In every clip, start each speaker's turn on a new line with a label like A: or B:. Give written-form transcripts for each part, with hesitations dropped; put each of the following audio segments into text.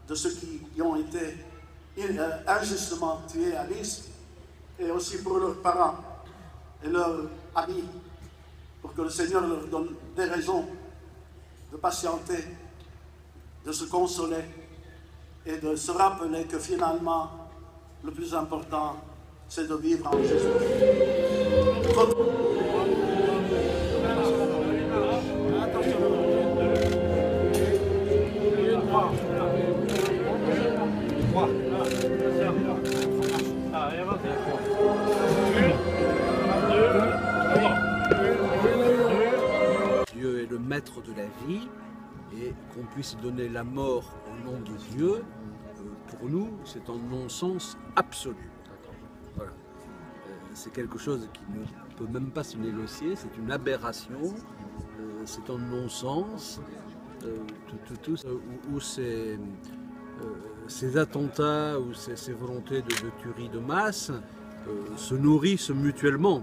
A: de ceux qui ont été injustement tués à Nice, et aussi pour leurs parents et leurs amis, pour que le Seigneur leur donne des raisons de patienter, de se consoler et de se rappeler que finalement, le plus important, c'est de vivre en Jésus.
B: Dieu est le maître de la vie et qu'on puisse donner la mort au nom de Dieu, pour nous, c'est un non-sens absolu. Voilà. C'est quelque chose qui ne peut même pas se négocier, c'est une aberration, c'est un non-sens. Où ces attentats ou ces volontés de tuerie de masse se nourrissent mutuellement.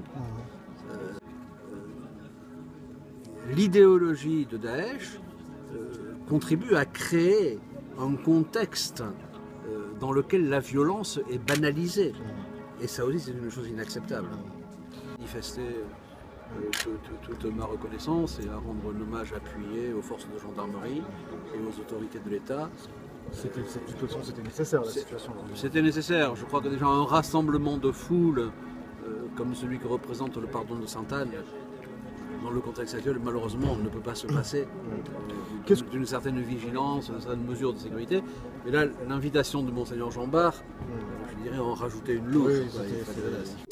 B: L'idéologie de Daesh contribue à créer un contexte dans lequel la violence est banalisée. Et ça aussi, c'est une chose inacceptable. Manifester toute ma reconnaissance et à rendre un hommage appuyé aux forces de gendarmerie et aux autorités de l'État.
C: C'était nécessaire la situation.
B: C'était nécessaire. Je crois que déjà un rassemblement de foule comme celui que représente le pardon de Sainte-Anne, dans le contexte actuel, malheureusement, on ne peut pas se passer d'une certaine vigilance, d'une certaine mesure de sécurité. Mais là, l'invitation de Monseigneur Jean Bart, je dirais en rajouter une louche.
C: Oui,